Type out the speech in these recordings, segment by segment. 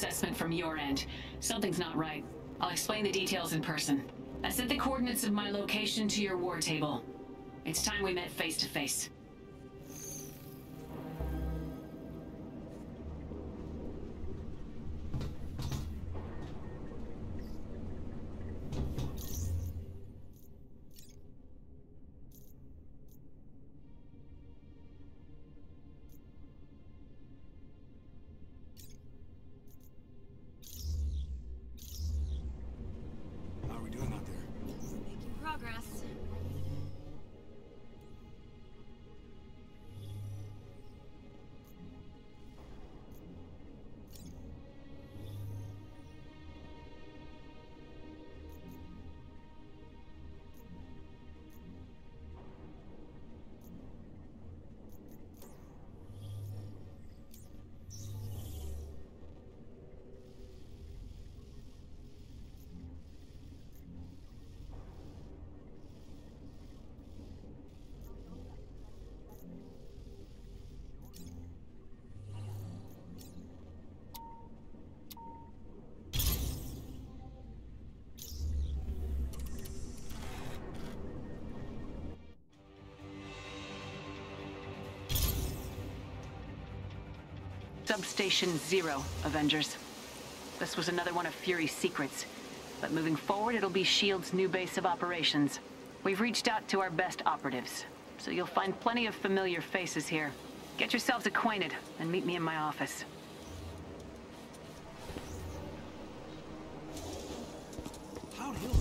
assessment from your end. Something's not right. I'll explain the details in person. I sent the coordinates of my location to your war table. It's time we met face to face. Substation 0, Avengers. This was another one of Fury's secrets, but moving forward it'll be S.H.I.E.L.D.'s new base of operations. We've reached out to our best operatives, so you'll find plenty of familiar faces here. Get yourselves acquainted and meet me in my office. How the hell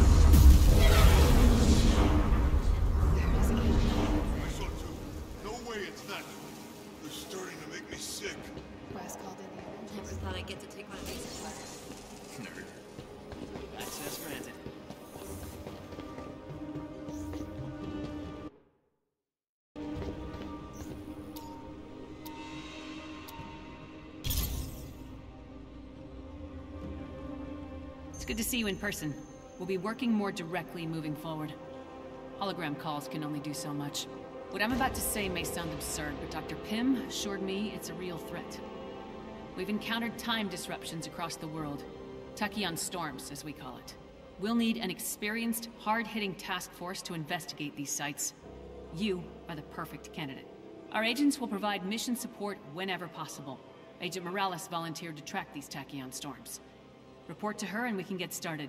I saw two. No way it's that. They're starting to make me sick. Wes called in the Avengers. Never thought I'd get to take one of these classes. Nerd. Access granted. It's good to see you in person. We'll be working more directly moving forward. Hologram calls can only do so much. What I'm about to say may sound absurd, but Dr. Pym assured me it's a real threat. We've encountered time disruptions across the world. Tachyon storms, as we call it. We'll need an experienced, hard-hitting task force to investigate these sites. You are the perfect candidate. Our agents will provide mission support whenever possible. Agent Morales volunteered to track these Tachyon storms. Report to her and we can get started.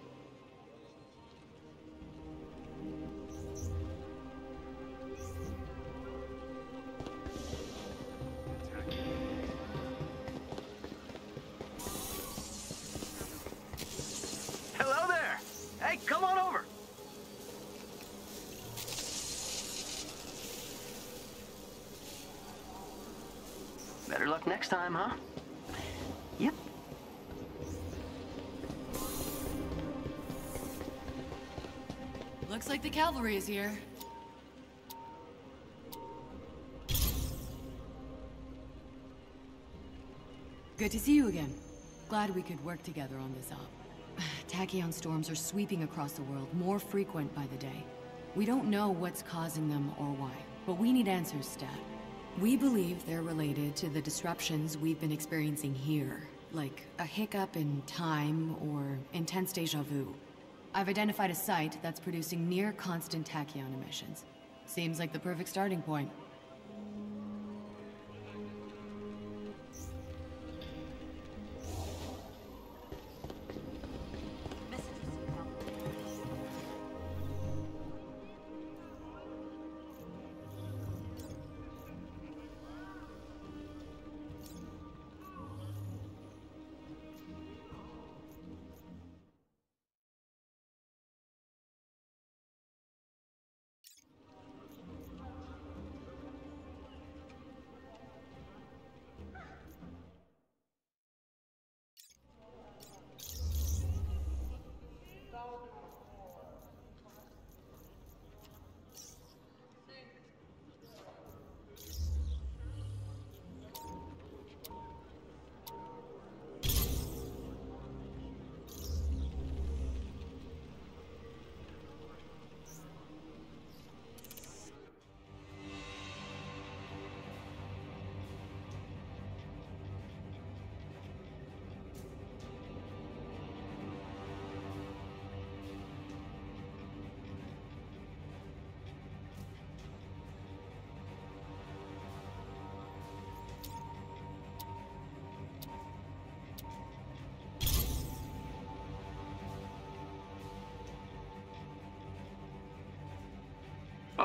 Hello there! Hey, come on over! Better luck next time, huh? Yep. Looks like the cavalry is here. Good to see you again. Glad we could work together on this op. Tachyon storms are sweeping across the world, more frequent by the day. We don't know what's causing them or why, but we need answers, Stat. We believe they're related to the disruptions we've been experiencing here, like a hiccup in time or intense deja vu. I've identified a site that's producing near-constant tachyon emissions. Seems like the perfect starting point.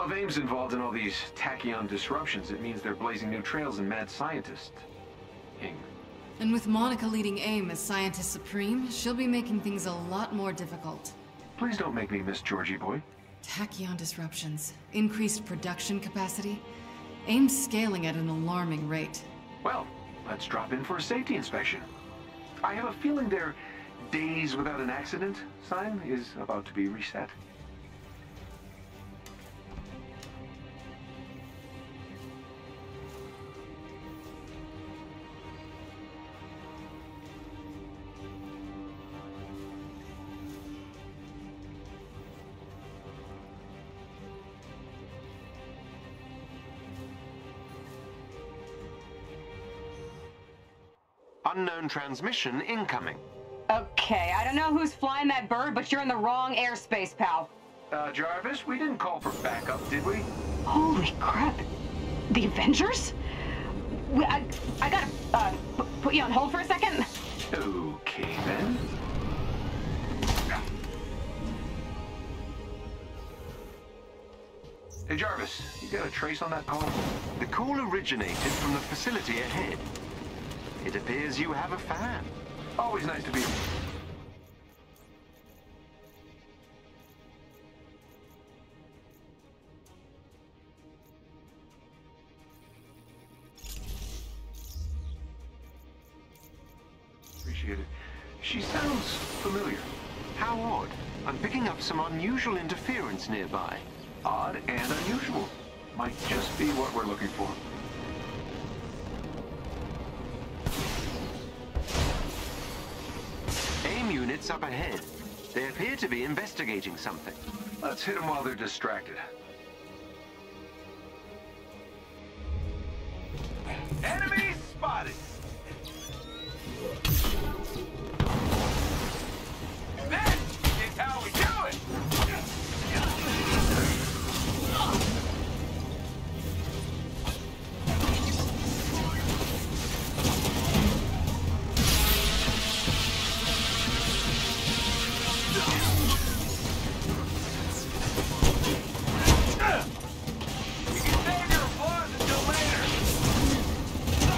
if AIM's involved in all these tachyon disruptions, it means they're blazing new trails in mad scientist. And with Monica leading AIM as Scientist Supreme, she'll be making things a lot more difficult. Please don't make me miss Georgie boy. Tachyon disruptions, increased production capacity. AIM's scaling at an alarming rate. Well, let's drop in for a safety inspection. I have a feeling their days without an accident sign is about to be reset. Unknown transmission incoming. Okay, I don't know who's flying that bird, but you're in the wrong airspace, pal. Jarvis, we didn't call for backup, did we? Holy crap. The Avengers? I gotta, put you on hold for a second? Okay, then. Hey, Jarvis, you got a trace on that call? The call originated from the facility ahead. It appears you have a fan. Always nice to be... Appreciate it. She sounds familiar. How odd. I'm picking up some unusual interference nearby. Odd and unusual. Might just be what we're looking for. AIM units up ahead. They appear to be investigating something. Let's hit them while they're distracted. Enemy spotted! This is how we do it! You can save your applause until later!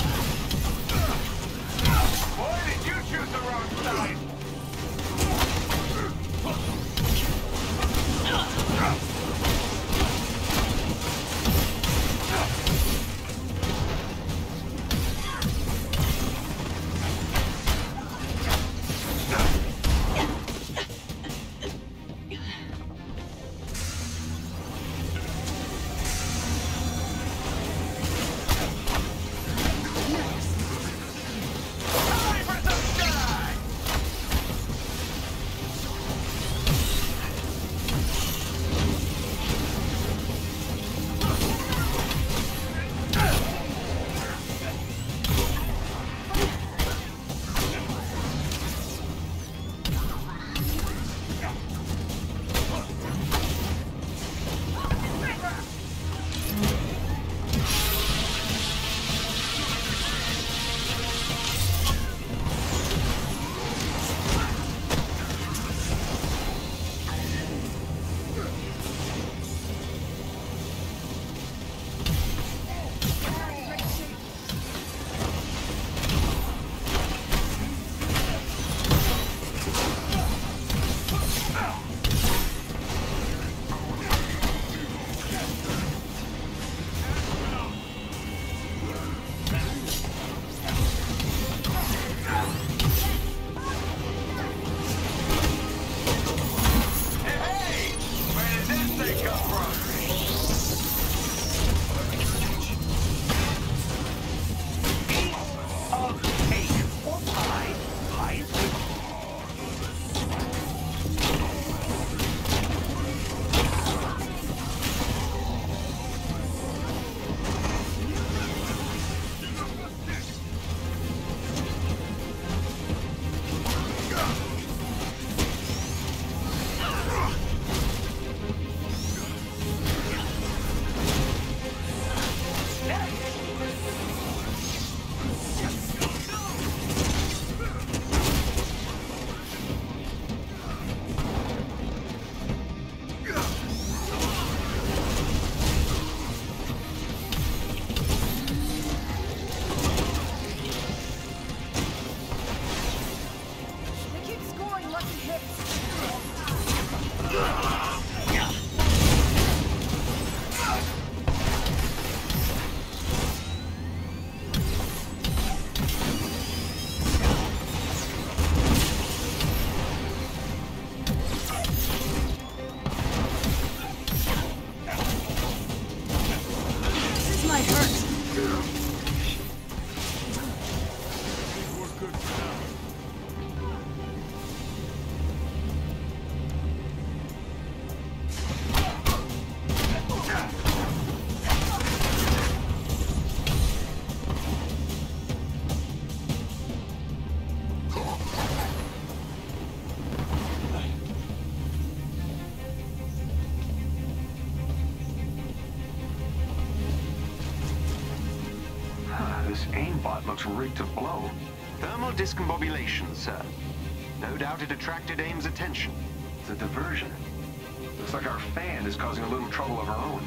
This aimbot looks rigged to blow. Thermal discombobulation, sir. No doubt it attracted AIM's attention. It's a diversion. Looks like our fan is causing a little trouble of her own.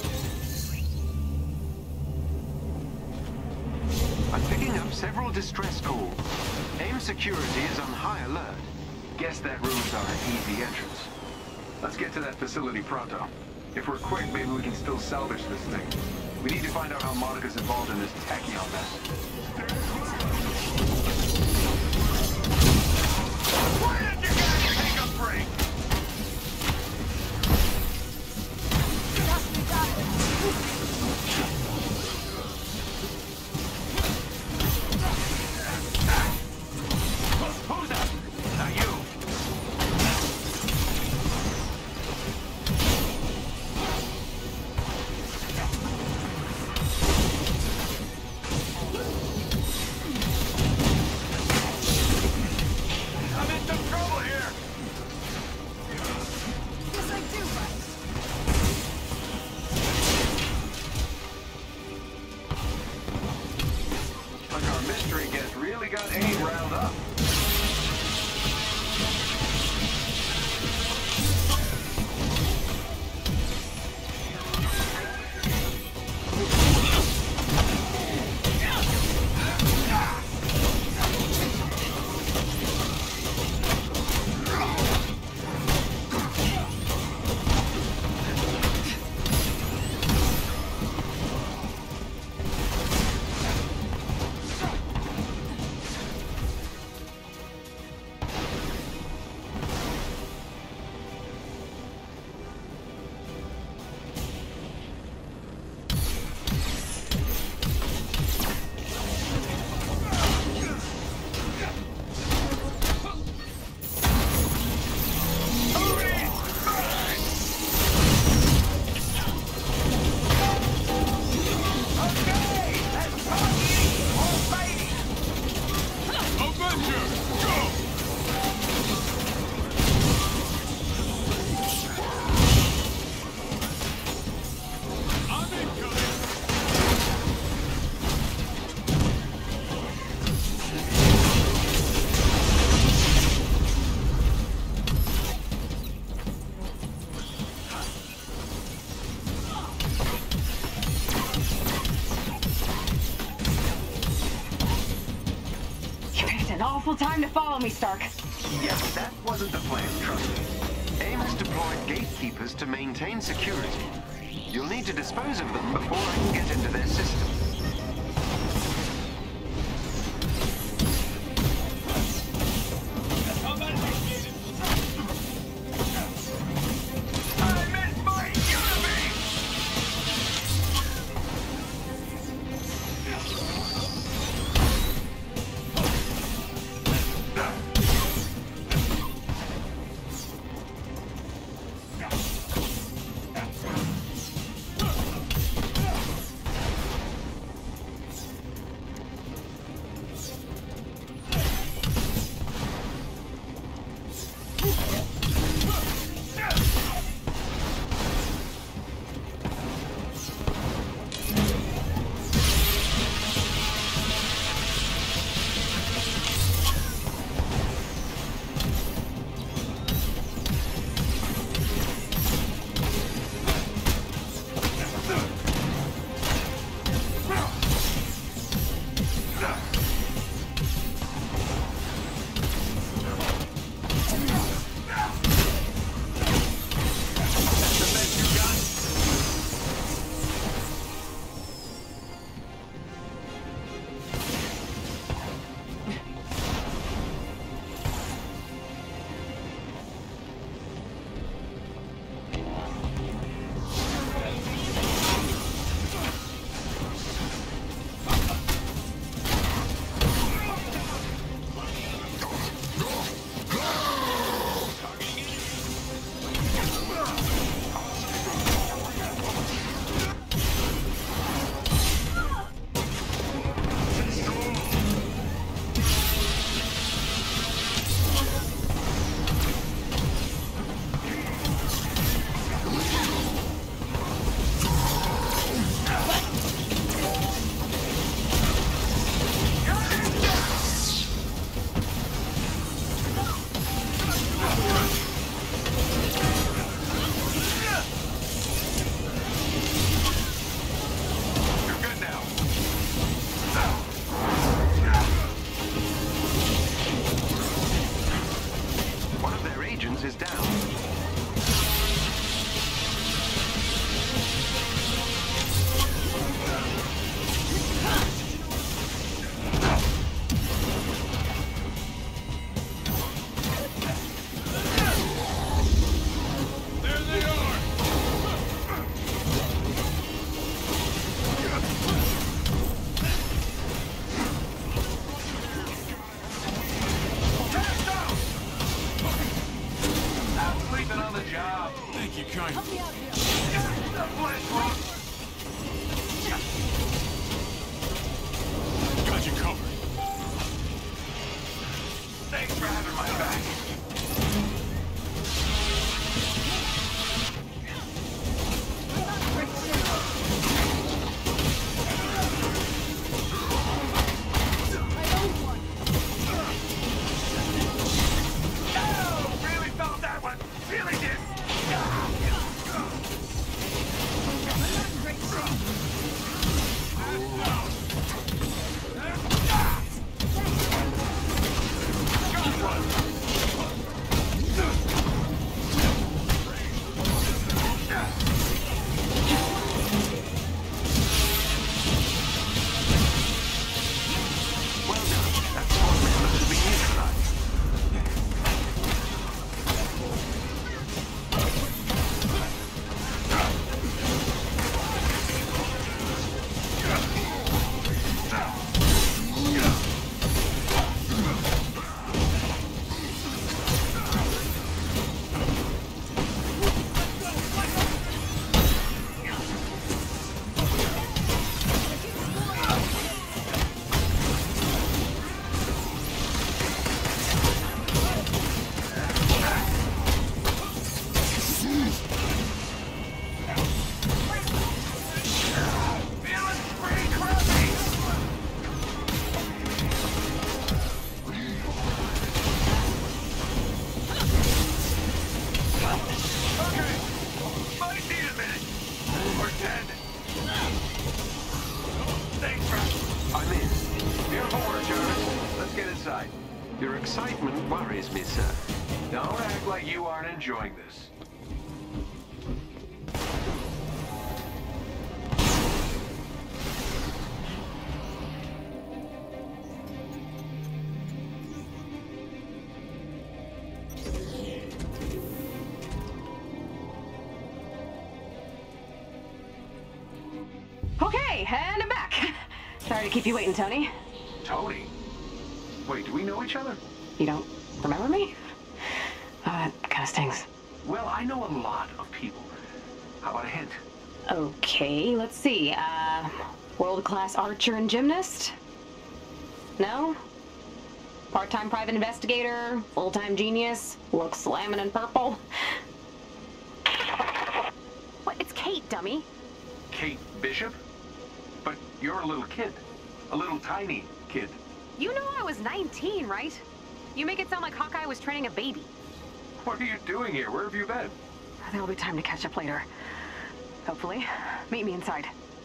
I'm picking up several distress calls. AIM security is on high alert. Guess that ruins our easy entrance. Let's get to that facility pronto. If we're quick, maybe we can still salvage this thing. We need to find out how Monica's involved in this tachyon mess. Why didn't you guys take a break? Who's that? Now you. I'm in some trouble here. Yes, I do, but... Like our mystery guest really got AIM riled up. Avenger, go! I'm incoming. You picked an awful time to follow me, Stark. Yeah, that wasn't the plan, trust me. AIM has deployed gatekeepers to maintain security. You'll need to dispose of them before I can get into their system. I meant my enemy! comms is down. Your excitement worries me, sir. Don't act like you aren't enjoying this. Okay, and I'm back. Sorry to keep you waiting, Tony. Tony? Wait, do we know each other? You don't remember me? That kind of stings. Well, I know a lot of people. How about a hint? Okay, let's see. World-class archer and gymnast? No? Part-time private investigator? Full-time genius? Looks slamming in purple? What? It's Kate, dummy. Kate Bishop? But you're a little kid. A little tiny kid. You know I was 19, right? You make it sound like Hawkeye was training a baby. What are you doing here? Where have you been? There'll be time to catch up later. Hopefully. Meet me inside.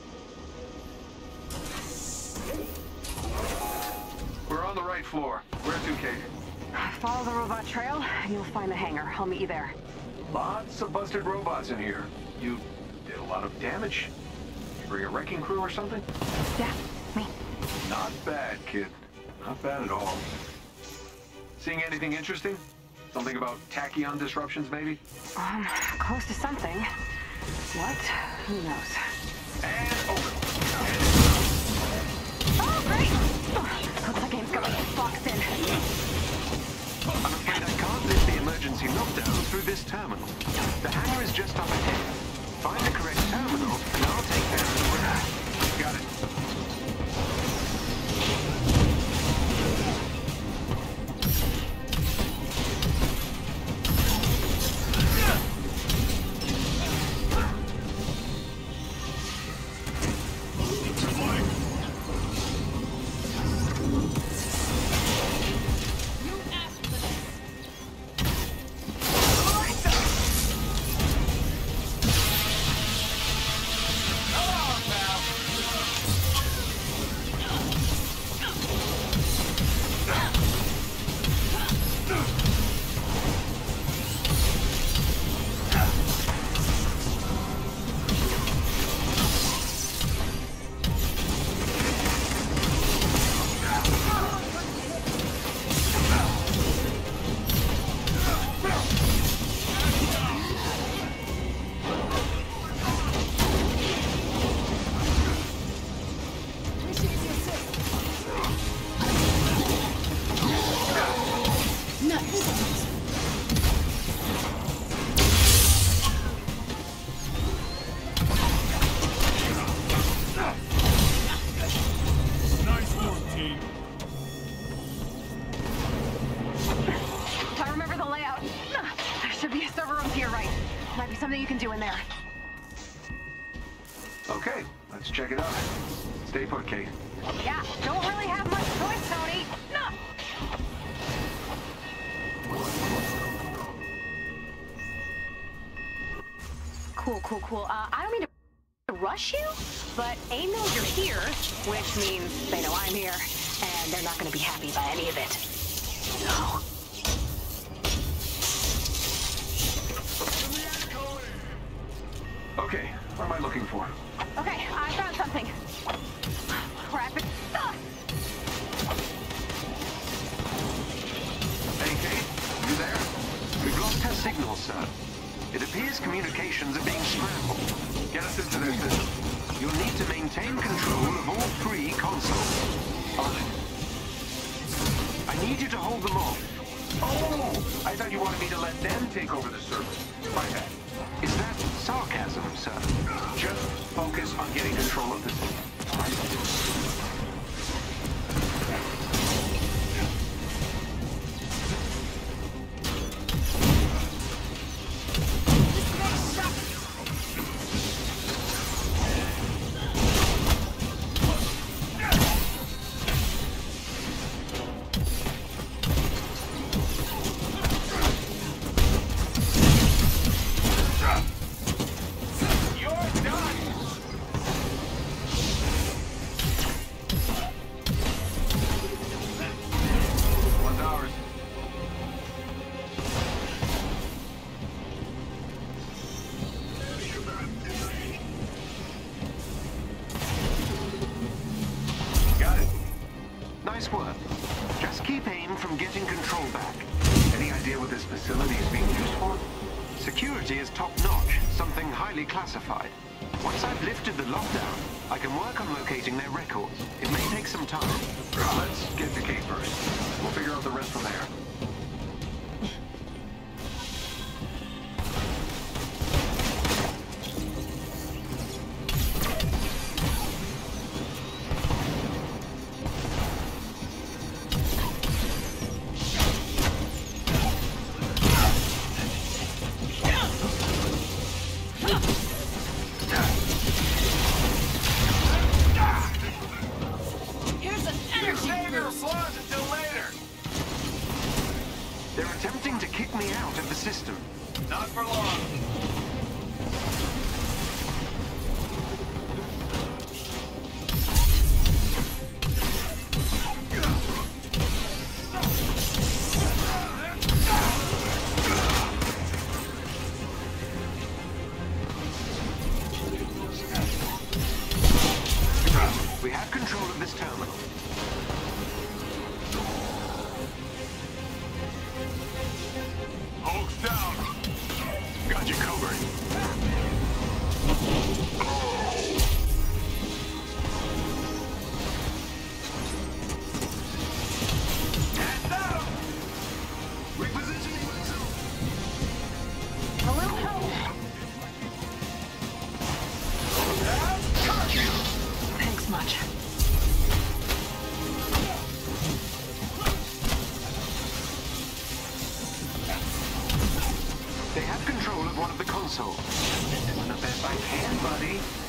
We're on the right floor. Where to, Kate? Follow the robot trail, and you'll find the hangar. I'll meet you there. Lots of busted robots in here. You did a lot of damage. You bring a wrecking crew or something? Yeah, me. Not bad, kid. Not bad at all. Seeing anything interesting? Something about tachyon disruptions, maybe? Close to something. What? Who knows? And open. Oh, great! Looks like Aim's got my boxed in. I'm afraid I can't lift the emergency knockdown through this terminal. The hangar is just up ahead. Find the correct terminal, and I'll take care of the rest. Got it. Come on! that you can do in there. Okay, let's check it out. Stay put, Kate. Yeah, don't really have much choice, Tony. No. Cool. I don't mean to rush you, but AIM knows you're here, which means they know I'm here, and they're not going to be happy by any of it. So... Okay, what am I looking for? Okay, I found something. Crap, it's... Hey, Kate, you there? We've lost her signal, sir. It appears communications are being scrambled. Get us into their system. You'll need to maintain control of all 3 consoles. On it. I need you to hold them off. Oh! I thought you wanted me to let them take over the server. My bad. Is that sarcasm, sir? Just focus on getting control of the system. Nice work. Just keep AIM from getting control back. Any idea what this facility is being used for? Security is top-notch, something highly classified. Once I've lifted the lockdown, I can work on locating their records. It may take some time. Let's get to Kate first. We'll figure out the rest from there. They're attempting to kick me out of the system. Not for long. We have control of this terminal. Hulk's down. Got you covered. Hands down. Repositioning myself. A little help. Thanks much. They have control of one of the consoles. Doing the best I can, buddy.